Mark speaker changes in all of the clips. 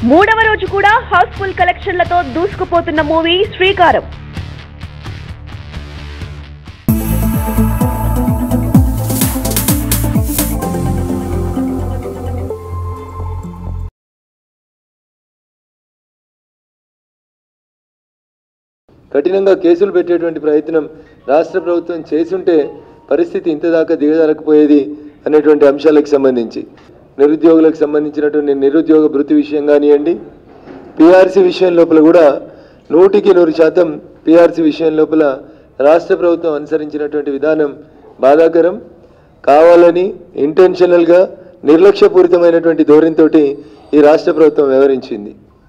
Speaker 1: మూడవ రోజు కూడా హౌస్ఫుల్ కలెక్షన్లతో దూసుకుపోతున్న మూవీ శ్రీకారం.
Speaker 2: కఠినంగా కేసులు పెట్టేటువంటి ప్రయత్నం రాష్ట్ర ప్రభుత్వం చేసుంటే పరిస్థితి ఇంతదాకా దిగజారకపోయేది అనేటువంటి అంశాలకు సంబంధించి నిరుద్యోగులకు సంబంధించినటువంటి నిరుద్యోగ భృతి విషయం కానివ్వండి, పిఆర్సీ విషయం లోపల కూడా 100% పిఆర్సీ విషయం లోపల రాష్ట్ర ప్రభుత్వం అనుసరించినటువంటి విధానం బాధాకరం. కావాలని ఇంటెన్షనల్గా నిర్లక్ష్యపూరితమైనటువంటి ధోరణితో ఈ రాష్ట్ర ప్రభుత్వం వ్యవహరించింది.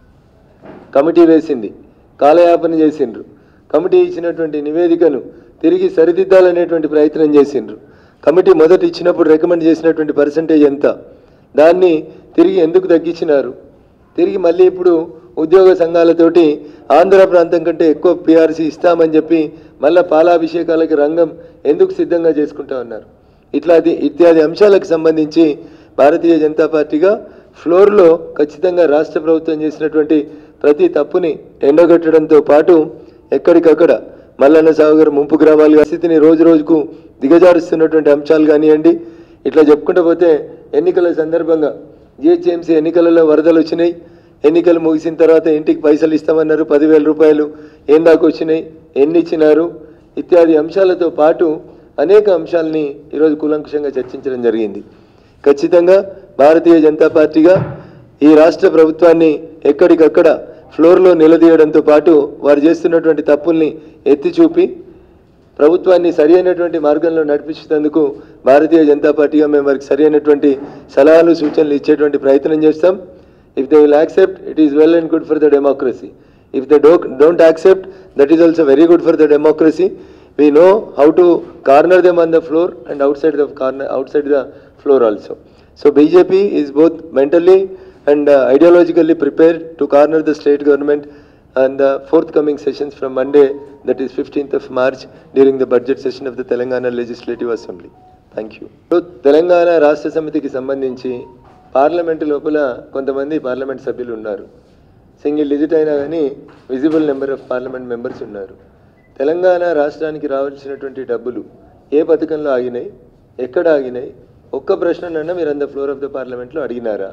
Speaker 2: కమిటీ వేసింది, కాలయాపన చేసిండ్రు. కమిటీ ఇచ్చినటువంటి నివేదికను తిరిగి సరిదిద్దాలనేటువంటి ప్రయత్నం చేసిండ్రు. కమిటీ మొదట ఇచ్చినప్పుడు రికమెండ్ చేసినటువంటి పర్సంటేజ్ ఎంత, దాన్ని తిరిగి ఎందుకు తగ్గించినారు, తిరిగి మళ్ళీ ఇప్పుడు ఉద్యోగ సంఘాలతోటి ఆంధ్ర ప్రాంతం కంటే ఎక్కువ పిఆర్సీ ఇస్తామని చెప్పి మళ్ళీ పాలాభిషేకాలకి రంగం ఎందుకు సిద్ధంగా చేసుకుంటా ఉన్నారు. ఇత్యాది అంశాలకు సంబంధించి భారతీయ జనతా పార్టీగా ఫ్లోర్లో ఖచ్చితంగా రాష్ట్ర ప్రభుత్వం చేసినటువంటి ప్రతి తప్పుని ఎండగట్టడంతో పాటు ఎక్కడికక్కడ మల్లన్న సాగర్ ముంపు గ్రామాల స్థితిని రోజు రోజుకు దిగజారుస్తున్నటువంటి అంశాలు కానివ్వండి. ఇట్లా చెప్పుకుంటూ పోతే ఎన్నికల సందర్భంగా జిహెచ్ఎంసీ ఎన్నికలలో వరదలు వచ్చినాయి. ఎన్నికలు ముగిసిన తర్వాత ఇంటికి పైసలు ఇస్తామన్నారు, 10,000 రూపాయలు ఏం దాకా వచ్చినాయి, ఎన్ని ఇచ్చినారు, ఇత్యాది అంశాలతో పాటు అనేక అంశాలని ఈరోజు కూలంకషంగా చర్చించడం జరిగింది. ఖచ్చితంగా భారతీయ జనతా పార్టీగా ఈ రాష్ట్ర ప్రభుత్వాన్ని ఎక్కడికక్కడ ఫ్లోర్లో నిలదీయడంతో పాటు వారు చేస్తున్నటువంటి తప్పుల్ని ఎత్తి చూపి ప్రభుత్వాన్ని సరి అయినటువంటి మార్గంలో నడిపించేందుకు భారతీయ జనతా పార్టీగా మేము వారికి సరి అయినటువంటి సలహాలు సూచనలు ఇచ్చేటువంటి ప్రయత్నం చేస్తాం. If they will accept, it is well and good for the democracy. If they don't accept, that is also very good for the democracy. We know how to corner them on the floor and outside the floor also. So BJP is both mentally and ideologically prepared to corner the state government and the forthcoming sessions from Monday, that is 15th of March, during the budget session of the Telangana Legislative Assembly. Thank you. So Telangana Rashtra Samitiki సంబంధించి parliament లోపల కొంతమంది parliament సభ్యులు ఉన్నారు. Single digit అయినా కానీ visible number of parliament members ఉన్నారు. తెలంగాణ రాష్ట్రానికి రావాల్సినటువంటి డబ్బులు ఏ పథకంలో ఆగినాయి, ఎక్కడ ఆగినాయి, ఒక్క ప్రశ్ననన్నా మీరు అంత ఫ్లోర్ ఆఫ్ ద పార్లమెంట్లో అడిగినారా?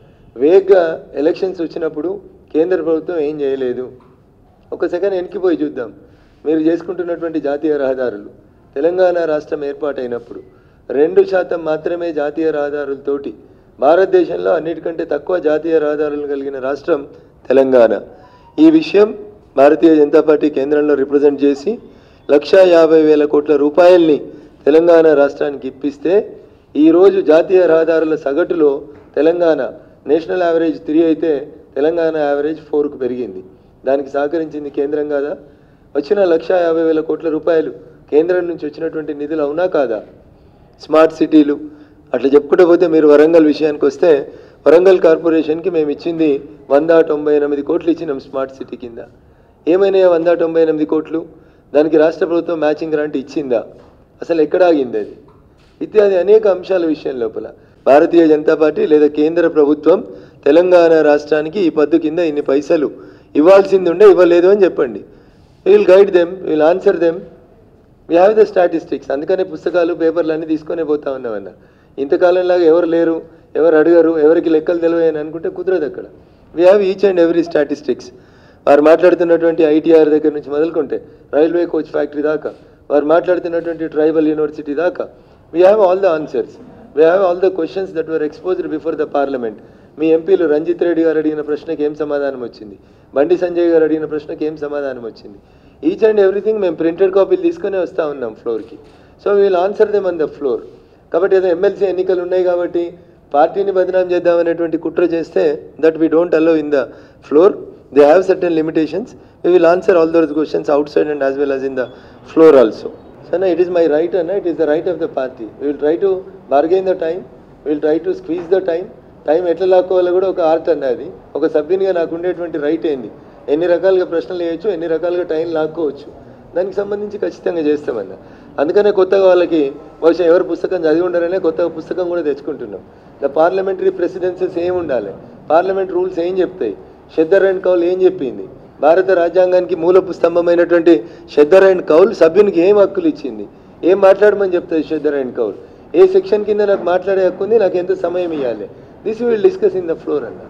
Speaker 2: వేగ్గా ఎలక్షన్స్ వచ్చినప్పుడు కేంద్ర ప్రభుత్వం ఏం చేయలేదు. ఒక సెకండ్ వెనక్కిపోయి చూద్దాం. మీరు చేసుకుంటున్నటువంటి జాతీయ రహదారులు, తెలంగాణ రాష్ట్రం ఏర్పాటైనప్పుడు 2% మాత్రమే జాతీయ రహదారులతోటి భారతదేశంలో అన్నిటికంటే తక్కువ జాతీయ రహదారులు కలిగిన రాష్ట్రం తెలంగాణ. ఈ విషయం భారతీయ జనతా పార్టీ కేంద్రంలో రిప్రజెంట్ చేసి 1,50,000 కోట్ల రూపాయల్ని తెలంగాణ రాష్ట్రానికి ఇప్పిస్తే ఈరోజు జాతీయ రహదారుల సగటులో తెలంగాణ నేషనల్ యావరేజ్ 3 అయితే తెలంగాణ యావరేజ్ 4కు పెరిగింది. దానికి సహకరించింది కేంద్రం కాదా? వచ్చిన 1,50,000 కోట్ల రూపాయలు కేంద్రం నుంచి వచ్చినటువంటి నిధులు అవునా కాదా? స్మార్ట్ సిటీలు అట్లా చెప్పుకుంటూ పోతే మీరు వరంగల్ విషయానికి వస్తే వరంగల్ కార్పొరేషన్కి మేము ఇచ్చింది 198 కోట్లు ఇచ్చినాం స్మార్ట్ సిటీ కింద. ఏమైనా 198 కోట్లు? దానికి రాష్ట్ర ప్రభుత్వం మ్యాచింగ్ గ్రాంట్ ఇచ్చిందా? అసలు ఎక్కడ ఆగింది అది? ఇత్యాది అనేక అంశాల విషయం లోపల భారతీయ జనతా పార్టీ లేదా కేంద్ర ప్రభుత్వం తెలంగాణ రాష్ట్రానికి ఈ పద్దు కింద ఇన్ని పైసలు ఇవ్వాల్సింది ఉండే ఇవ్వలేదు అని చెప్పండి. Will guide them, will answer them. We have the statistics. అందుకనే పుస్తకాలు పేపర్లు అన్నీ తీసుకునే పోతా ఉన్నామన్న. ఇంతకాలంలాగా ఎవరు లేరు, ఎవరు అడగరు, ఎవరికి లెక్కలు తెలియని అనుకుంటే కుదరదు. అక్కడ we have each and every statistics. వారు మాట్లాడుతున్నటువంటి ఐటీఆర్ దగ్గర నుంచి మొదలుకుంటే రైల్వే కోచ్ ఫ్యాక్టరీ దాకా, వారు మాట్లాడుతున్నటువంటి ట్రైబల్ యూనివర్సిటీ దాకా, we have all the answers. We have all the questions that were exposed before the parliament. మీ ఎంపీలు రంజిత్ రెడ్డి గారు అడిగిన ప్రశ్నకి ఏం సమాధానం వచ్చింది, బండి సంజయ్ గారు అడిగిన ప్రశ్నకి ఏం సమాధానం వచ్చింది, ఈచ్ అండ్ ఎవ్రీథింగ్ మేము ప్రింటెడ్ కాపీలు తీసుకునే వస్తూ ఉన్నాం ఫ్లోర్కి. So we'll answer them on the floor. కాబట్టి ఏదో ఎమ్మెల్సీ ఎన్నికలు ఉన్నాయి కాబట్టి పార్టీని బదనాం చేద్దామనేటువంటి కుట్ర చేస్తే that we don't allow in the floor. They have certain limitations. We will answer all those questions outside and as well as in the floor also. So no, it is my right and it is the right of the party. We will try to bargain the time. We will try to squeeze the time. Time ఎట్లా లాక్కోవాలో కూడా ఒక art అన్నది. ఒక సభ్యునిగా నాకు ఉండేటువంటి right ఏంది, ఎన్ని రకాలుగా ప్రశ్నలు వేయచ్చు, ఎన్ని రకాలుగా టైం లాక్కోవచ్చు, దానికి సంబంధించి ఖచ్చితంగా చేస్తామన్న. అందుకనే కొత్తగా వాళ్ళకి బహుశా ఎవరు పుస్తకం చదివి ఉండారనే కొత్తగా పుస్తకం కూడా తెచ్చుకుంటున్నాం. ద పార్లమెంటరీ ప్రెసిడెన్సీస్ ఏమి ఉండాలి, పార్లమెంట్ రూల్స్ ఏం చెప్తాయి, షెద్దర్ అండ్ కౌల్ ఏం చెప్పింది, భారత రాజ్యాంగానికి మూలపు స్తంభమైనటువంటి షెద్దర్ అండ్ కౌల్ సభ్యునికి ఏం హక్కులు ఇచ్చింది, ఏం మాట్లాడమని చెప్తుంది షెద్దర్ అండ్ కౌల్, ఏ సెక్షన్ కింద నాకు మాట్లాడే హక్కు ఉంది, నాకు ఎంత సమయం ఇవ్వాలి. This will discuss in the floor అన్న.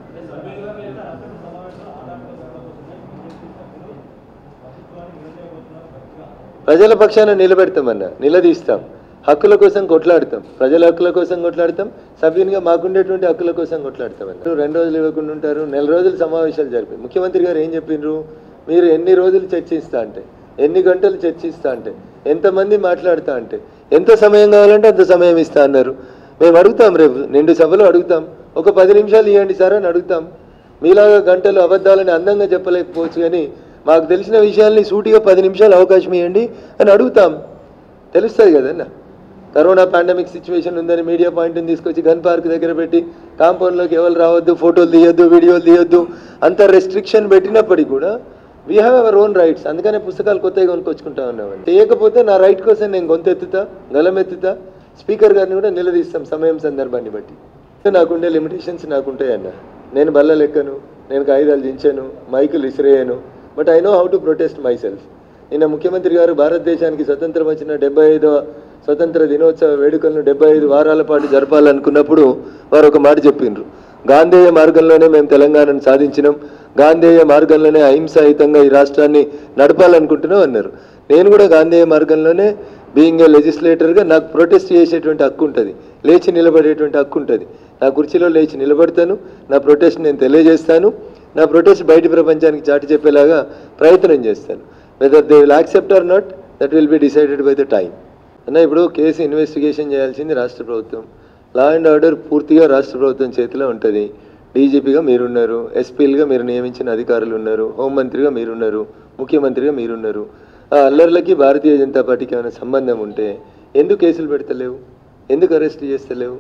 Speaker 2: ప్రజల పక్షాన నిలబెడతామన్న, నిలదీస్తాం, హక్కుల కోసం కొట్లాడతాం, ప్రజల హక్కుల కోసం కొట్లాడతాం, సభ్యునిగా మాకుండేటువంటి హక్కుల కోసం కొట్లాడతామన్న. 2 రోజులు ఇవ్వకుండా ఉంటారు, 4 రోజులు సమావేశాలు జరిపి ముఖ్యమంత్రి గారు ఏం చెప్పిండ్రు, మీరు ఎన్ని రోజులు చర్చిస్తా అంటే, ఎన్ని గంటలు చర్చిస్తా అంటే, ఎంతమంది మాట్లాడుతా అంటే, ఎంత సమయం కావాలంటే అంత సమయం ఇస్తా అన్నారు. మేము అడుగుతాం, రేపు నిండు సభలో అడుగుతాం, ఒక 10 నిమిషాలు ఇవ్వండి సార్ అని అడుగుతాం. మీలాగా గంటలు అబద్ధాలని అందంగా చెప్పలేకపోవచ్చు, కానీ మాకు తెలిసిన విషయాల్ని సూటిగా 10 నిమిషాలు అవకాశం ఇవ్వండి అని అడుగుతాం. తెలుస్తుంది కదన్న. కరోనా పాండమిక్ సిచ్యువేషన్ ఉందని మీడియా పాయింట్ని తీసుకొచ్చి గన్ పార్క్ దగ్గర పెట్టి కాంపౌండ్లోకి ఎవరు రావద్దు, ఫోటోలు తీయొద్దు, వీడియోలు తీయొద్దు, అంత రెస్ట్రిక్షన్ పెట్టినప్పటికీ కూడా we have our own rights. అందుకనే పుస్తకాలు కొత్తగా కొనుక్కొచ్చుకుంటా ఉన్నామండి. చేయకపోతే నా రైట్ కోసం నేను గొంతెత్తుతా, గలమెత్తుతా, స్పీకర్ గారిని కూడా నిలదీస్తాం సమయం సందర్భాన్ని బట్టి. నాకుండే లిమిటేషన్స్ నాకుంటాయి అన్న. నేను బల్లలు ఎక్కను, నేను కాగితాలు దించాను, మైకులు ఇసిరేయను, but I know how to protest myself. నిన్న ముఖ్యమంత్రి గారు భారతదేశానికి స్వతంత్రం వచ్చిన 75వ స్వతంత్ర దినోత్సవ వేడుకలను 75 వారాల పాటు జరపాలనుకున్నప్పుడు వారు ఒక మాట చెప్పిండ్రు, గాంధేయ మార్గంలోనే మేము తెలంగాణను సాధించినాం, గాంధేయ మార్గంలోనే అహింసాయుతంగా ఈ రాష్ట్రాన్ని నడపాలనుకుంటున్నాం అన్నారు. నేను కూడా గాంధేయ మార్గంలోనే బీయింగ్ ఏ లెజిస్లేటర్గా నాకు ప్రొటెస్ట్ చేసేటువంటి హక్కు ఉంటుంది, లేచి నిలబడేటువంటి హక్కు ఉంటుంది. నా కుర్చీలో లేచి నిలబడతాను, నా ప్రొటెస్ట్ నేను తెలియజేస్తాను, నా ప్రొటెస్ట్ బయట ప్రపంచానికి చాటి చెప్పేలాగా ప్రయత్నం చేస్తాను. Whether they will accept or not, that will be decided by the time. అన్న ఇప్పుడు కేసు ఇన్వెస్టిగేషన్ చేయాల్సింది రాష్ట్ర ప్రభుత్వం, లా అండ్ ఆర్డర్ పూర్తిగా రాష్ట్ర ప్రభుత్వం చేతిలో ఉంటుంది. డీజీపీగా మీరున్నారు, ఎస్పీలుగా మీరు నియమించిన అధికారులు ఉన్నారు, హోంమంత్రిగా మీరున్నారు, ముఖ్యమంత్రిగా మీరున్నారు. ఆ అల్లర్లకి భారతీయ జనతా పార్టీకి ఏమైనా సంబంధం ఉంటే ఎందుకు కేసులు పెడతలేవు, ఎందుకు అరెస్ట్ చేస్తలేవు?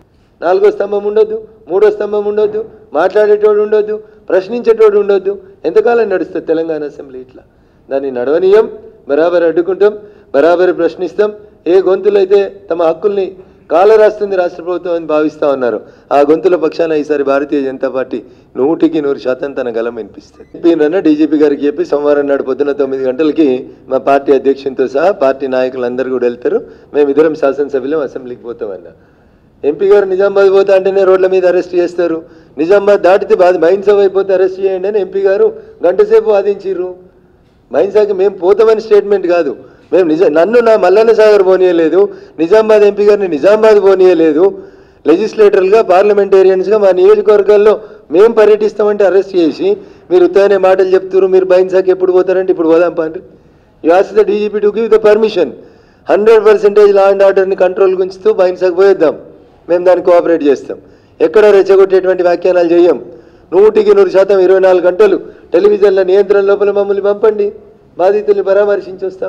Speaker 2: 4వ స్తంభం ఉండొద్దు, 3వ స్తంభం ఉండొద్దు, మాట్లాడేటోడు ఉండొద్దు, ప్రశ్నించేటోడు ఉండొద్దు. ఎంతకాలం నడుస్తుంది తెలంగాణ అసెంబ్లీ ఇట్లా? దాన్ని నడవనీయం, బరాబర్ అడ్డుకుంటాం, బరాబర్ ప్రశ్నిస్తాం. ఏ గొంతులైతే తమ హక్కుల్ని కాలరాస్తుంది రాష్ట్ర ప్రభుత్వం అని భావిస్తూ ఉన్నారు, ఆ గొంతుల పక్షాన ఈసారి భారతీయ జనతా పార్టీ 100% తన గలం వినిపిస్తుంది. చెప్పిన డీజీపీ గారికి చెప్పి సోమవారం నాడు పొద్దున 9 గంటలకి మా పార్టీ అధ్యక్షునితో సహా పార్టీ నాయకులందరూ కూడా వెళ్తారు, మేమిద్దరం శాసనసభ్యులం అసెంబ్లీకి పోతామన్నా. ఎంపీ గారు నిజామాబాద్ పోతా అంటేనే రోడ్ల మీద అరెస్ట్ చేస్తారు, నిజామాబాద్ దాటితే మైన్సభ అయిపోతే అరెస్ట్ చేయండి అని ఎంపీ గారు గంటసేపు వాదించిర్రు. మైన్సాకి మేము పోతామని స్టేట్మెంట్ కాదు, మేము నన్ను నా మల్లన్న సాగర్ పోనీయలేదు, నిజామాబాద్ ఎంపీ గారిని నిజామాబాద్ పోనీయలేదు. లెజిస్లేటర్లుగా, పార్లమెంటేరియన్స్గా మా నియోజకవర్గాల్లో మేము పర్యటిస్తామంటే అరెస్ట్ చేసి మీరు ఉత్తగానే మాటలు చెప్తారు, మీరు మైన్సాకి ఎప్పుడు పోతారంటే ఇప్పుడు పోదాం పండ్రి. You ask the DGP to give the permission. 100% law and ఆర్డర్ని కంట్రోల్ గుంచుతూ మైన్సాకి పోయేద్దాం, మేము దాన్ని కోఆపరేట్ చేస్తాం. ఎక్కడ రెచ్చగొట్టేటువంటి వ్యాఖ్యానాలు చేయం. 100% 24 గంటలు టెలివిజన్ల నియంత్రణ లోపల మమ్మల్ని పంపండి, బాధితుల్ని పరామర్శించి వస్తాం.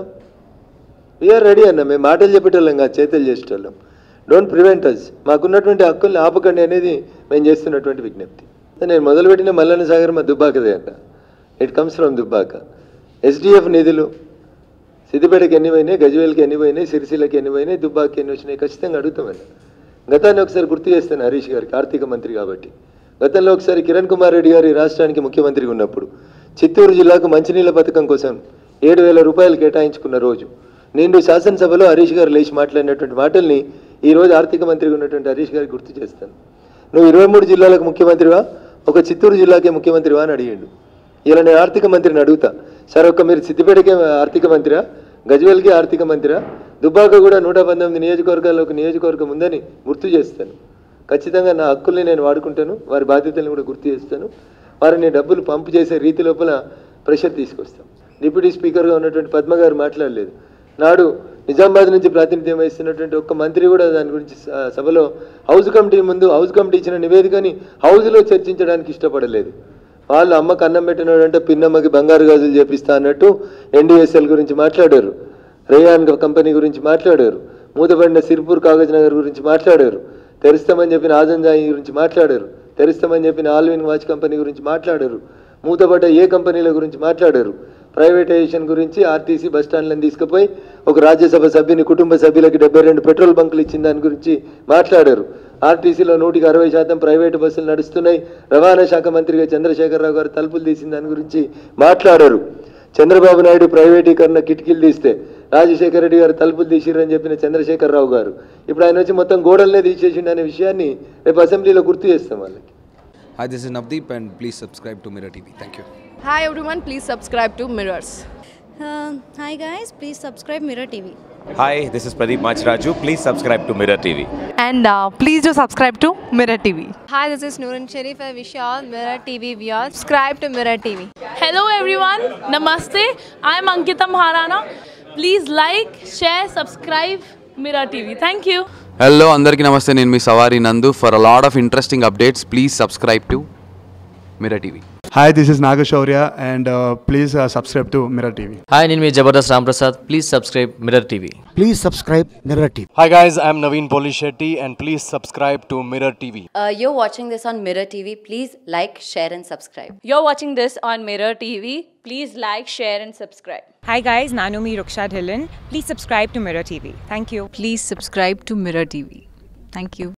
Speaker 2: వీఆర్ రెడీ అన్న, మేము మాటలు చెప్పేటోళ్ళం కాదు, చేతులు చేసేటోళ్ళం. డోంట్ ప్రివెంట్ అస్, మాకున్నటువంటి హక్కుల్ని ఆపకండి అనేది మేము చేస్తున్నటువంటి విజ్ఞప్తి. నేను మొదలుపెట్టిన మల్లన్న సాగర్ మా దుబ్బాకదే అన్న, it comes from Dubbaka. SDF నిధులు సిద్దిపేటకి ఎన్ని పోయినాయి, గజ్వేల్కి ఎన్ని పోయినాయి, సిరిసిల్లకి ఎన్ని పోయినాయి, దుబ్బాకి ఎన్ని వచ్చినాయి ఖచ్చితంగా అడుగుతామని. గతాన్ని ఒకసారి గుర్తు చేస్తాను హరీష్ గారికి, ఆర్థిక మంత్రి కాబట్టి. గతంలో ఒకసారి కిరణ్ కుమార్ రెడ్డి గారి రాష్ట్రానికి ముఖ్యమంత్రిగా ఉన్నప్పుడు చిత్తూరు జిల్లాకు మంచినీళ్ళ పథకం కోసం 7,000 రూపాయలు కేటాయించుకున్న రోజు నిండు శాసనసభలో హరీష్ గారు లేచి మాట్లాడినటువంటి మాటల్ని ఈరోజు ఆర్థిక మంత్రిగా ఉన్నటువంటి హరీష్ గారికి గుర్తు చేస్తాను. నువ్వు 23 జిల్లాలకు ముఖ్యమంత్రివా, ఒక చిత్తూరు జిల్లాకే ముఖ్యమంత్రివా అని అడిగాడు. ఇలా నేను ఆర్థిక మంత్రిని అడుగుతా, సార్ ఒక్క మీరు సిద్దిపేటకే ఆర్థిక మంత్రిరా, గజ్వేల్కి ఆర్థిక మంత్రిరా, దుబ్బాక కూడా 119 నియోజకవర్గాల్లో ఒక నియోజకవర్గం ఉందని గుర్తు చేస్తాను. ఖచ్చితంగా నా హక్కుల్ని నేను వాడుకుంటాను, వారి బాధ్యతలను కూడా గుర్తు చేస్తాను. వారిని డబ్బులు పంపు చేసే రీతి లోపల ప్రెషర్ తీసుకొస్తాం. డిప్యూటీ స్పీకర్గా ఉన్నటువంటి పద్మ గారు మాట్లాడలేదు. నాడు నిజామాబాద్ నుంచి ప్రాతినిధ్యం వహిస్తున్నటువంటి ఒక్క మంత్రి కూడా దాని గురించి సభలో హౌస్ కమిటీ ముందు హౌస్ కమిటీ ఇచ్చిన నివేదికని హౌస్లో చర్చించడానికి ఇష్టపడలేదు. వాళ్ళు అమ్మకు అన్నం పెట్టినాడంటే పిన్నమ్మకి బంగారు గాజులు చేపిస్తా అన్నట్టు ఎన్డీఎస్ఎల్ గురించి మాట్లాడారు, రేయాన్ కంపెనీ గురించి మాట్లాడారు, మూతపడిన సిర్పూర్ కాగజ్ నగర్ గురించి మాట్లాడారు, తెరుస్తామని చెప్పిన ఆజంజాయి గురించి మాట్లాడారు, తెరుస్తామని చెప్పిన ఆల్విన్ వాచ్ కంపెనీ గురించి మాట్లాడారు, మూతపడ్డ ఏ కంపెనీల గురించి మాట్లాడారు. ప్రైవేటైజేషన్ గురించి ఆర్టీసీ బస్టాండ్లను తీసుకుపోయి ఒక రాజ్యసభ సభ్యుని కుటుంబ సభ్యులకి 72 పెట్రోల్ బంకులు ఇచ్చిన దాని గురించి మాట్లాడారు. ఆర్టీసీలో 160% ప్రైవేటు బస్సులు నడుస్తున్నాయి. రవాణా శాఖ మంత్రిగా చంద్రశేఖరరావు గారు తలుపులు తీసిన దాని గురించి మాట్లాడారు. చంద్రబాబు నాయుడు ప్రైవేటీకరణ కిటికీలు తీస్తే రాజశేఖర రెడ్డి గారు తలుపులు తీసిరని చెప్పిన చంద్రశేఖరరావు గారు ఇప్పుడు ఆయన వచ్చి మొత్తం గోడలనే తీసేసిండు అనే విషయాన్ని రేపు అసెంబ్లీలో గుర్తు చేస్తాం వాళ్ళకి.
Speaker 3: Hi, this is Navdeep and please subscribe to Mirror TV. Thank you.
Speaker 4: Hi everyone, please subscribe to Mirrors.
Speaker 5: Hi guys, please subscribe Mirror TV.
Speaker 6: Hi, this is Pradeep Machraju. Please subscribe to Mirror TV.
Speaker 7: And please do subscribe to Mirror TV.
Speaker 4: Hi, this is Noorun Sharif. I wish you all Mirror TV viewers subscribe to Mirror TV.
Speaker 8: Hello everyone, Namaste. I am Ankita Maharana. Please like, share, subscribe Mirror TV. Thank you.
Speaker 3: Hello, andarki namaste. Nenu mi Savari Nandu. For a lot of interesting updates, please subscribe to Mirror TV.
Speaker 9: Hi, this is Nagashaurya and please subscribe to Mirror TV.
Speaker 10: Hi, name is Jabardast Ramprasad. Please subscribe Mirror TV.
Speaker 11: Please subscribe Mirror TV.
Speaker 12: Hi guys, I am Naveen Polishetty and please subscribe to Mirror TV.
Speaker 13: You're watching this on Mirror TV. Please like, share and subscribe.
Speaker 14: You're watching this on Mirror TV. Please like, share and subscribe.
Speaker 15: Hi guys, Nanumi Ruksha Dhillon. Please subscribe to Mirror TV. Thank you.
Speaker 16: Please subscribe to Mirror TV. Thank you.